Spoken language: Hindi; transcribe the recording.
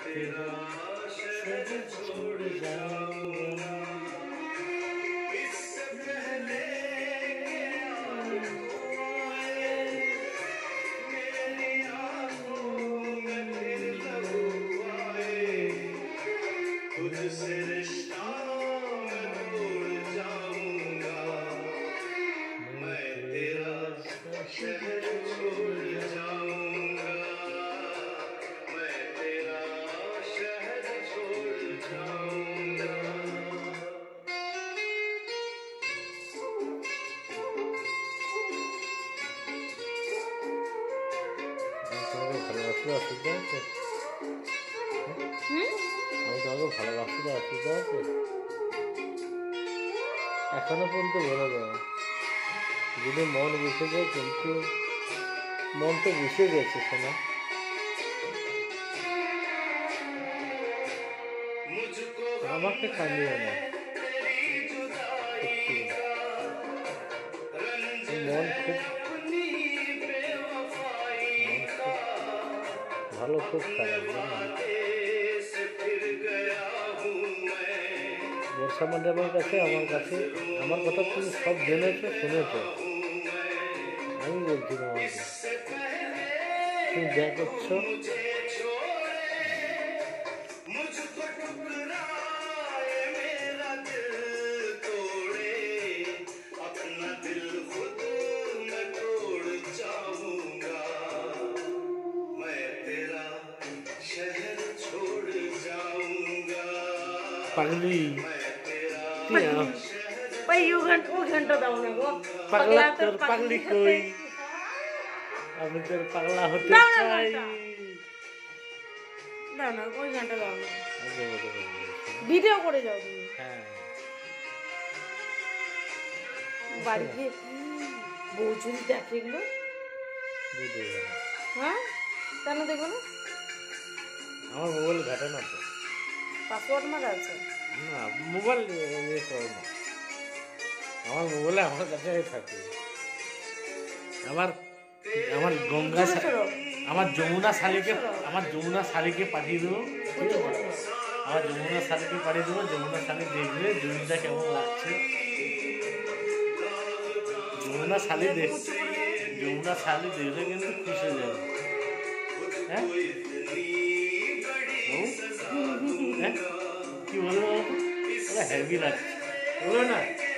तेरा शहर छोड़ जाऊंगा। इससे पहले कि आए मेरी आंखों में फिर लहू आए, तुझसे रिश्ता मैं तोड़ जाऊंगा। मैं तेरा शहर छोड़ जाऊंगा। मैं तेरा शहर छोड़ जाऊंगा। ভালোবাসতে অসুবিধা আছে? আমি তোমাকে ভালোবাসতে অসুবিধা আছে? এখনো পর্যন্ত বলে দাও যদি মন বুঝে যায়, কিন্তু মন তো বুঝে গেছে শোনা। আমাকে কাঁদিও না, মন খুব ভালো, খুব খারাপ। বর্ষা ম্যাডামের কাছে আমার কথা তুমি সব জেনেছো, শুনেছো। আমি বলছি তোমাকে, তুমি যা করছো পাগলি। वो घंटा दाओ ना गो पगला তোর পাগলি কই? আমি তোর পাগলা হতে চাই। না না ওই ঘন্টা দাও না, ভিডিও করে যাও তুমি। হ্যাঁ বাড়িতে বউ যদি দেখে এগুলো, হ্যাঁ কেন দেখবো না? আমার মোবাইল ঘাটে না তো, পাসওয়ার্ড মারা আছে না। মোবাইল ইয়ে করে না, আমার মোবাইলে আমার কাছে থাকে। আমার গঙ্গা, আমার যমুনা শালিকে পাঠিয়ে দেবো। আমার যমুনা শালিকে পাঠিয়ে দেবো। যমুনা শালি দেখবে জমিটা কেমন লাগছে। যমুনা শালি দেখলে কিন্তু খুশি হয়ে যাবে। হ্যাঁ কি বলবো, হেভি লাগছে বলো না।